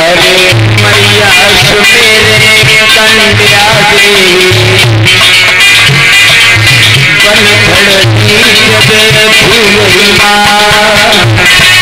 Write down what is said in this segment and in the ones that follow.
अरे मैया सुमेरे कंड्या देवी बन खड़ती जब फूल माँ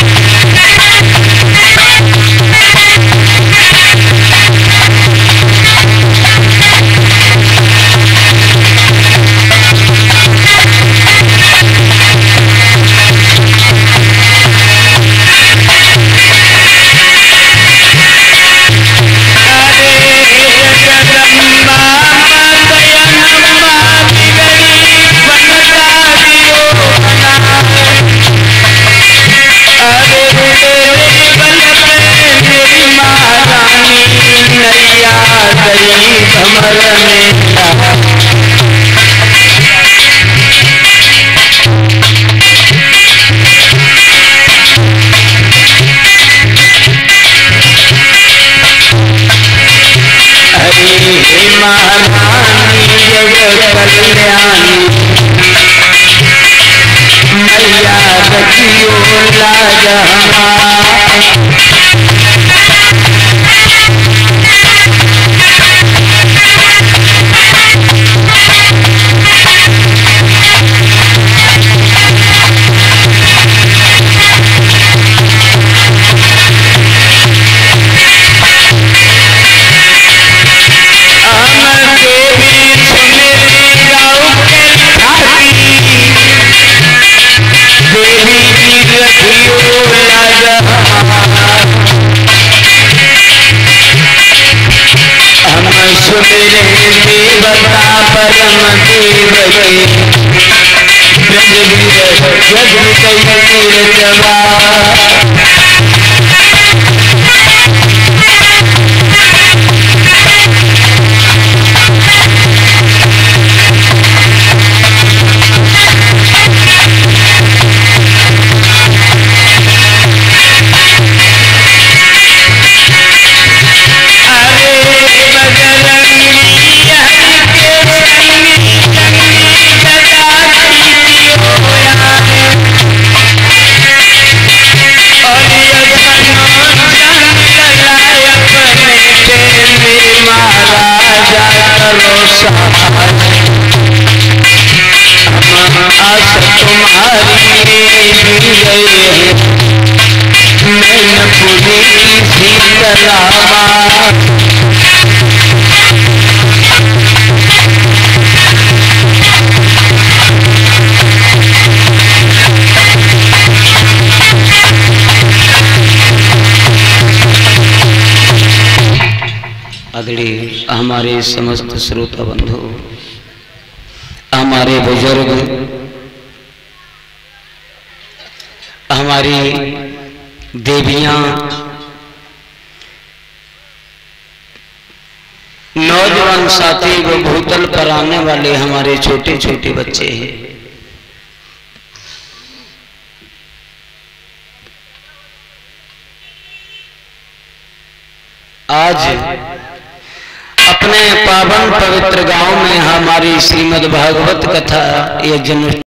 आदरणीय हमारे समस्त श्रोता बंधु, हमारे बुजुर्ग, हमारी देवियां, नौजवान साथी व भूतल पर आने वाले हमारे छोटे छोटे बच्चे हैं। आज अपने पावन पवित्र गांव में हमारी श्रीमद् भागवत कथा यह जन्म